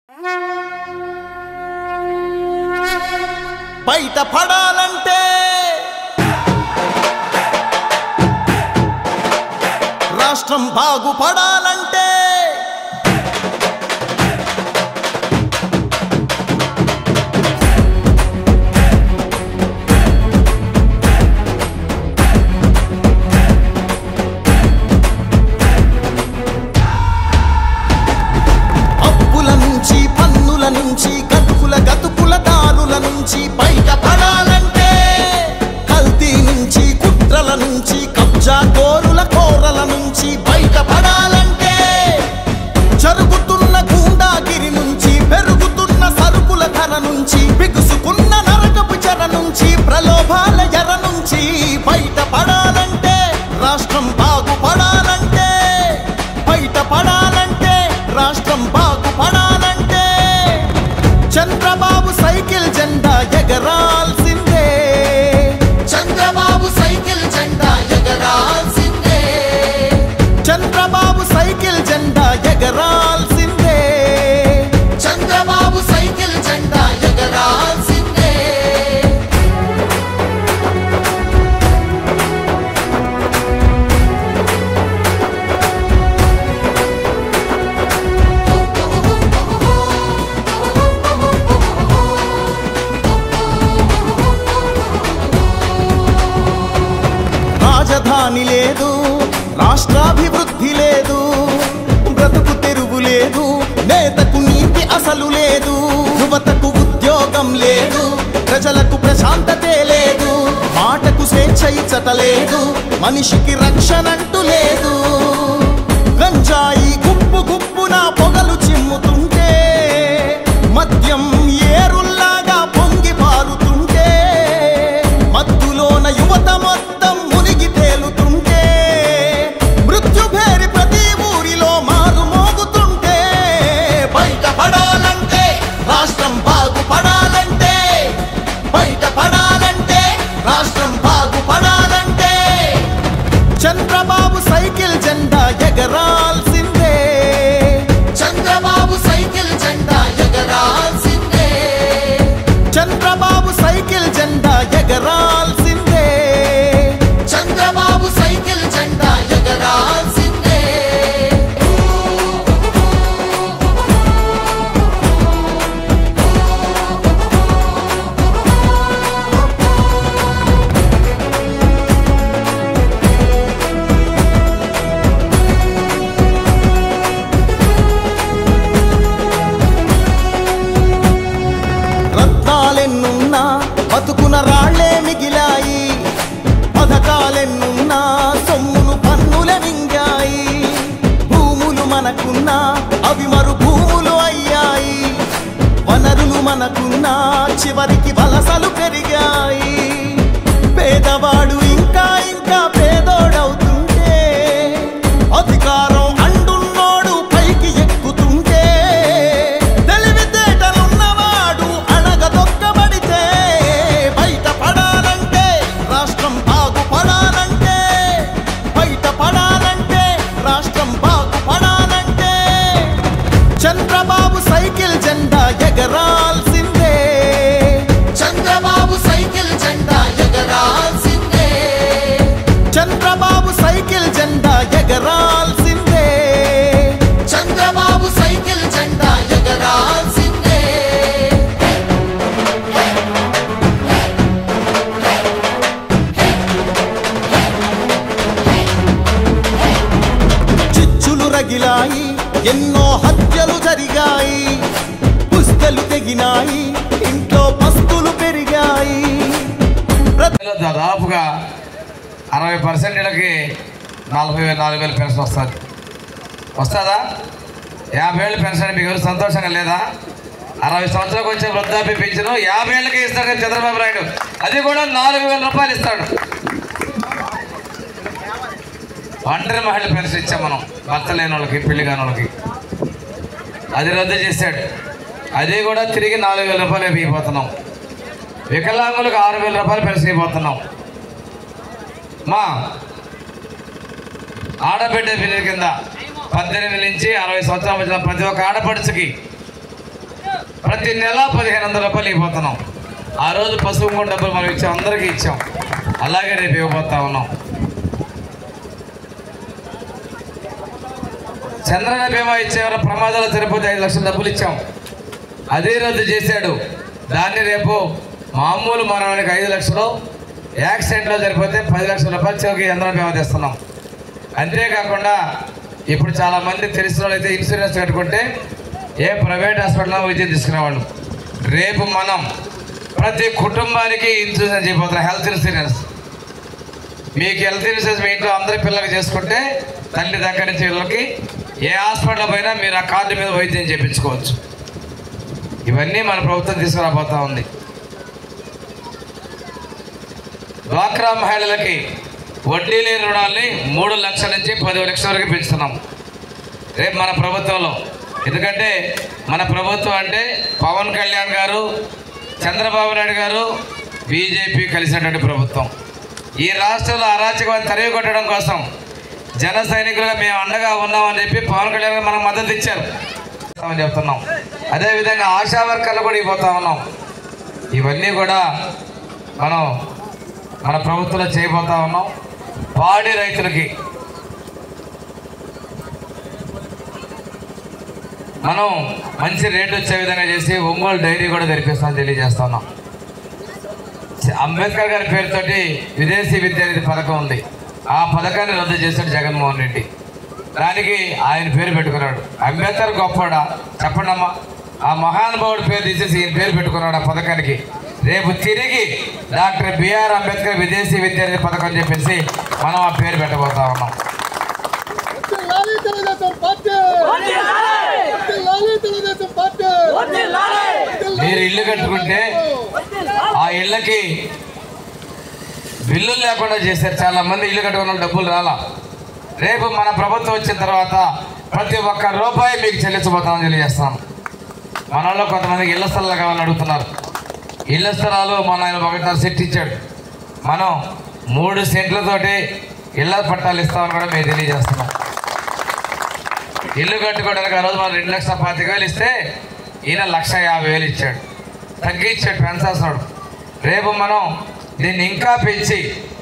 బయట పడాలంటే రాష్ట్రం బాగుపడాలంటే అప్పుల నుంచి పన్నుల నుంచి గతుకుల దారుల నుంచి బయట పడాలంటే కల్తీ నుంచి కుట్రల నుంచి కబ్జా కోరల నుంచి బయట పడాలంటే జరుగుతున్న గూండాగిరి నుంచి పెరుగుతున్న సరుకుల ధర నుంచి బిగుసుకున్న నరకపు చెర నుంచి ప్రలోభాల ఎర నుంచి బయట పడాలంటే రాష్ట్రం బాగుపడాలంటే బయట పడాలంటే రాష్ట్రం బాగుపడాలంటే చంద్రబాబు సైకిల్ జెండా ఎగరాల్సిందే చంద్రబాబు సైకిల్ జెండా ఎగరాల్సిందే చంద్రబాబు సైకిల్ జెండా ఎగరాల్సిందే చంద్రబాబు సైకిల్ జెండా ఎగరాల్సిందే రాజధాని లేదు రాష్ట్రాభివృద్ధి లేదు బ్రతుకు తెరువు లేదు నేతకు నీతి అసలు లేదు యువతకు ఉద్యోగం లేదు ప్రజలకు ప్రశాంతతే లేదు మాటకు స్వేచ్ఛ ఇచ్చట లేదు మనిషికి రక్షణంటూ లేదు గంజాయి గుప్పున పొగలు చిమ్ముతుంటే మద్యం ఏరుల్లాగా పొంగి పారుతుంటే మత్తులోన యువత మొత్తం మునిగి తేలుతుంటే మృత్యుభేరి ప్రతి ఊరిలో మారు మోగుతుంటే బయట పడాలంటే రాష్ట్రం బాగుపడాలంటే బయట పడాలంటే రాష్ట్రం బాగుపడాలంటే చంద్రబాబు సైకిల్ జెండా ఎగరాల్సిందే చంద్రబాబు సైకిల్ జెండా ఎగరాల్సిందే చంద్రబాబు సైకిల్ జెండా ఎగరాల్సిందే చంద్రబాబు సైకిల్ జెండా ఎగరాల్సిందే రత్నాలెన్నున్నా బతుకున రాళ్లే మిగిలాయి పథకాలెన్నున్నా సొమ్మును పన్నుల మింగాయి భూములు మనకున్నా అవి మరు భూములు అయ్యాయి వనరులు మనకున్నా చివరికి వలసలు పెరిగాయి పేదవాడు ఇంకా పేదోడవుతుంటే అధికారం అండున్నోడు పైకి ఎక్కుతుంటే తెలివితేటలున్నవాడు అణగదొక్కబడితే బయట పడాలంటే రాష్ట్రం బాగుపడాలంటే బయట పడాలంటే రాష్ట్రం బాగుపడాలంటే చంద్రబాబు సైకిల్ జెండా ఎగరాల్సిందే చంద్రబాబు సైకిల్ జెండా ఎగరాల్సిందే చంద్రబాబు సైకిల్ జెండా ఎగరాల్సిందే చంద్రబాబు సైకిల్ జెండా ఎగరాల్సిందే చిచ్చులు రగిలాయి ఎన్నో హత్యలు జరిగాయి పుస్తలు తెగినాయి ఇంట్లో పస్తులు పెరిగాయి దాదాపుగా 60% ఇళ్ళకి 44,000 పెన్షన్ వస్తుంది. వస్తుందా? 50,000 పెన్షన్ మీకు ఎవరు సంతోషంగా లేదా? 60 సంవత్సరాలకు వచ్చే వృద్ధాప్య పెన్షన్ 50 ఏళ్ళకే ఇస్తాడు చంద్రబాబు నాయుడు. అది కూడా 4,000 రూపాయలు ఇస్తాడు. ఒంటరి మహిళ పెన్షన్ ఇచ్చాం మనం భర్త లేని వాళ్ళకి పెళ్లి కాని వాళ్ళకి. అది రద్దు చేశాడు. అది కూడా తిరిగి 4,000 రూపాయలు ఇవ్వబోతున్నాం. వికలాంగులకు 6,000 రూపాయలు పెన్షన్ ఇవ్వబోతున్నాం. మా ఆడబిడ్డ బిడ్డ కింద 18 నుంచి 60 సంవత్సరాల మధ్య ప్రతి ఒక్క ఆడపడుచుకి ప్రతి నెల 1500 రూపాయలు ఇవ్వబోతున్నాం. ఆ రోజు పసుపు కుంకుమ డబ్బులు మనం ఇచ్చాం, అందరికీ ఇచ్చాం. అలాగే రేపు ఇవ్వబోతా ఉన్నాం. చంద్రన్న బీమా ఇచ్చేవారు ప్రమాదాలు చనిపోతే 5 లక్షల డబ్బులు ఇచ్చాం, అదే రద్దు చేశాడు. దాన్ని రేపు మామూలు మానవానికి 5 లక్షలు, యాక్సిడెంట్లో చనిపోతే 10 లక్షల రూపాయలు చెవికి చంద్రన్న బీమా తెస్తున్నాం. అంతేకాకుండా ఇప్పుడు చాలామంది తెలిసిన వాళ్ళు అయితే ఇన్సూరెన్స్ కట్టుకుంటే ఏ ప్రైవేట్ హాస్పిటల్లో వైద్యం తీసుకునేవాళ్ళు. రేపు మనం ప్రతి కుటుంబానికి ఇన్సూరెన్స్ చేయబోతున్నాం, హెల్త్ ఇన్సూరెన్స్. మీకు హెల్త్ ఇన్సూరెన్స్ మీ ఇంట్లో అందరి పిల్లలకి చేసుకుంటే తల్లి దగ్గర నుంచి పిల్లలకి ఏ హాస్పిటల్ పోయినా మీరు ఆ కార్డు మీద వైద్యం చేయించుకోవచ్చు. ఇవన్నీ మన ప్రభుత్వం తీసుకురాబోతా ఉంది. డ్వాక్రా మహిళలకి వడ్డీ లేని రుణాలని 3 లక్షల నుంచి 10 లక్షల వరకు పెంచుతున్నాం రేపు మన ప్రభుత్వంలో. ఎందుకంటే మన ప్రభుత్వం అంటే పవన్ కళ్యాణ్ గారు, చంద్రబాబు నాయుడు గారు, బీజేపీ కలిసినటువంటి ప్రభుత్వం. ఈ రాష్ట్రంలో అరాచకం తరివి కొట్టడం కోసం జన సైనికులుగా మేము అండగా ఉన్నామని చెప్పి పవన్ కళ్యాణ్ గారు మనకు మద్దతు ఇచ్చారు అని చెప్తున్నాం. అదేవిధంగా ఆశా వర్కర్లు కూడా ఇవ్వబోతా ఉన్నాం. ఇవన్నీ కూడా మనం మన ప్రభుత్వంలో చేయబోతా ఉన్నాం. పాడి రైతులకి మనం మంచి రేటు వచ్చే విధంగా చేసి ఒంగోలు డైరీ కూడా తెరిపిస్తామని తెలియజేస్తా ఉన్నాం. అంబేద్కర్ గారి పేరుతోటి విదేశీ విద్య అనేది పథకం ఉంది. ఆ పథకాన్ని రద్దు చేశాడు జగన్మోహన్ రెడ్డి. దానికి ఆయన పేరు పెట్టుకున్నాడు. అంబేద్కర్ గొప్పడా చెప్పండి అమ్మా. ఆ మహానుభావుడి పేరు తీసేసి ఈయన పేరు పెట్టుకున్నాడు ఆ పథకానికి. రేపు తిరిగి డాక్టర్ బిఆర్ అంబేద్కర్ విదేశీ విద్య అనేది పథకం చెప్పేసి మనం ఆ పేరు పెట్టబోతా ఉన్నాం. మీరు ఇల్లు కట్టుకుంటే ఆ ఇళ్ళకి బిల్లులు లేకుండా చేశారు. చాలా మంది ఇల్లు కట్టుకున్న డబ్బులు రాలా. రేపు మన ప్రభుత్వం వచ్చిన తర్వాత ప్రతి ఒక్క రూపాయి మీకు చెల్లించబోతామని తెలియజేస్తాం. మనలో కొంతమందికి ఇళ్ల స్థలాలు కావాలని అడుగుతున్నారు. ఇళ్ల స్థలాలు మన ఆయన 1.5 సెంట్ ఇచ్చాడు. మనం 3 సెంట్లతోటి ఇళ్ల పట్టాలు ఇస్తామని కూడా మేము తెలియజేస్తున్నాం. ఇల్లు కట్టుకోవడానికి ఆ రోజు మనం 2,25,000 ఇస్తే ఈయన 1,50,000 ఇచ్చాడు. తగ్గించాడు, పెంచాల్సినాడు. రేపు మనం దీన్ని ఇంకా పెంచి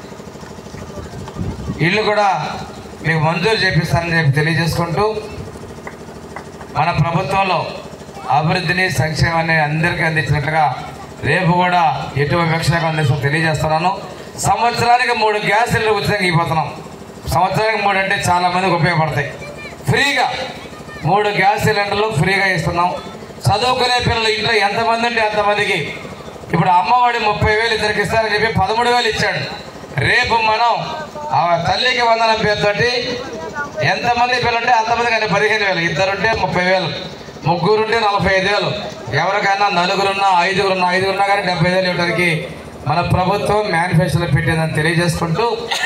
ఇల్లు కూడా మీకు మంజూరు చేపిస్తానని చెప్పి తెలియజేసుకుంటూ మన ప్రభుత్వంలో అభివృద్ధిని సంక్షేమాన్ని అందరికీ అందించినట్లుగా రేపు కూడా ఎటువంటి వివక్షకు అందిస్తాం తెలియజేస్తున్నాను. సంవత్సరానికి 3 గ్యాస్ సిలిండర్లు ఉచితంగా ఇవ్వబోతున్నాం. సంవత్సరానికి 3 అంటే చాలామందికి ఉపయోగపడతాయి. ఫ్రీగా 3 గ్యాస్ సిలిండర్లు ఫ్రీగా ఇస్తున్నాం. చదువుకునే పిల్లలు ఇంట్లో ఎంతమంది ఉంటే అంతమందికి. ఇప్పుడు అమ్మఒడి 30,000 ఇద్దరికి ఇస్తారని చెప్పి 13,000 ఇచ్చాడు. రేపు మనం ఆ తల్లికి వందనం పేరుతోటి ఎంతమంది పిల్లలు ఉంటే అంతమంది కానీ 15,000, ఇద్దరుంటే 30,000, ముగ్గురుంటే 45,000, ఎవరికైనా 4గురున్నా 5గురున్నా కానీ 70,000 ఇవ్వడానికి మన ప్రభుత్వం మేనిఫెస్టోలో పెట్టిందని తెలియజేసుకుంటూ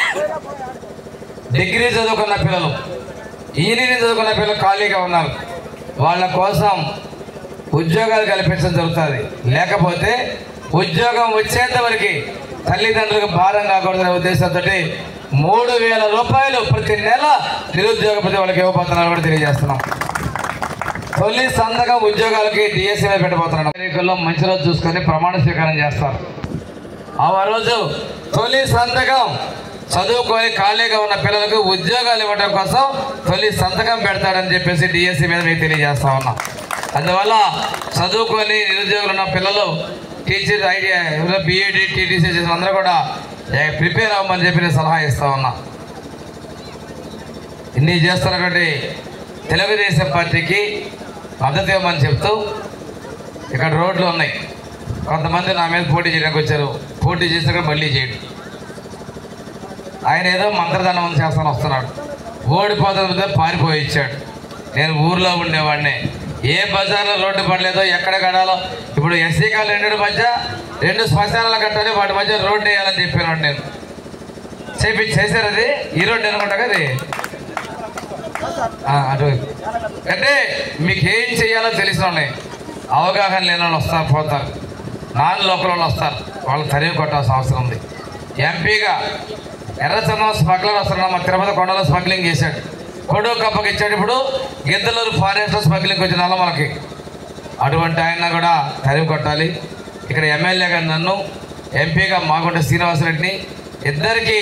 డిగ్రీ చదువుకున్న పిల్లలు, ఇంజనీరింగ్ చదువుకున్న పిల్లలు ఖాళీగా ఉన్నారు. వాళ్ళ కోసం ఉద్యోగాలు కల్పించడం జరుగుతుంది. లేకపోతే ఉద్యోగం వచ్చేంత వరకు తల్లిదండ్రులకు భారం కాకూడదనే ఉద్దేశంతో 3,000 రూపాయలు ప్రతి నెల నిరుద్యోగ ప్రతి వాళ్ళకి ఇవ్వబోతున్నారని కూడా తెలియజేస్తున్నాం. తొలి సంతకం ఉద్యోగాలకి డిఎస్సీలో పెట్టబోతున్నాం. ఎన్నికల్లో మంచి రోజు చూసుకొని ప్రమాణ స్వీకారం చేస్తారు. ఆ రోజు తొలి సంతకం చదువుకొని ఖాళీగా ఉన్న పిల్లలకు ఉద్యోగాలు ఇవ్వడం కోసం తొలి సంతకం పెడతాడని చెప్పేసి డిఎస్సీ మీద మీకు తెలియజేస్తా ఉన్నాం. అందువల్ల చదువుకొని నిరుద్యోగులు ఉన్న పిల్లలు, టీచర్, బీఈడీ, టీటీసీ చేసిన అందరూ కూడా ప్రిపేర్ అవ్వమని చెప్పి నేను సలహా ఇస్తా ఉన్నా. ఇన్ని చేస్తున్నటువంటి తెలుగుదేశం పార్టీకి మద్దతు ఇవ్వమని చెప్తూ ఇక్కడ రోడ్లు ఉన్నాయి. కొంతమంది నా మీద పోటీ చేయడానికి వచ్చారు. పోటీ చేసినా మళ్ళీ చేయడు. ఆయన ఏదో మంత్రదండం చేస్తాను వస్తున్నాడు. ఓడిపోతుంది పారిపోయి ఇచ్చాడు. నేను ఊర్లో ఉండేవాడిని. ఏ బజార్లో రోడ్డు పడలేదో, ఎక్కడ కడాలో. ఇప్పుడు ఎస్సీ కాలు 2 మధ్య 2 శ్మశానాలు కట్టాలి, వాటి మధ్య రోడ్డు వేయాలని చెప్పాను నేను. చేశారు. అది ఈ రోడ్డు అనుకుంటా కదా. అటువైపు అంటే మీకు ఏం చేయాలో తెలిసిన వాళ్ళే, అవగాహన లేని వాళ్ళు వస్తారు, పోతారు. నాన్ లోకల్ వాళ్ళు వస్తారు, వాళ్ళు తరిగి కొట్టాల్సిన అవసరం ఉంది. ఎంపీగా ఎర్రచందనం స్మగ్లర్ వస్తున్నాడు. మా తిరుపతి కొండలో స్మగ్లింగ్ చేశాడు. కొడుకు కప్పకి ఇచ్చాడు. ఇప్పుడు గిద్దలూరు ఫారెస్ట్ స్మగ్లింగ్ వచ్చిన వాళ్ళ మనకి అటువంటి ఆయన కూడా తరిమి కొట్టాలి. ఇక్కడ ఎమ్మెల్యేగా నన్ను, ఎంపీగా మాగుంట శ్రీనివాసరెడ్డిని ఇద్దరికి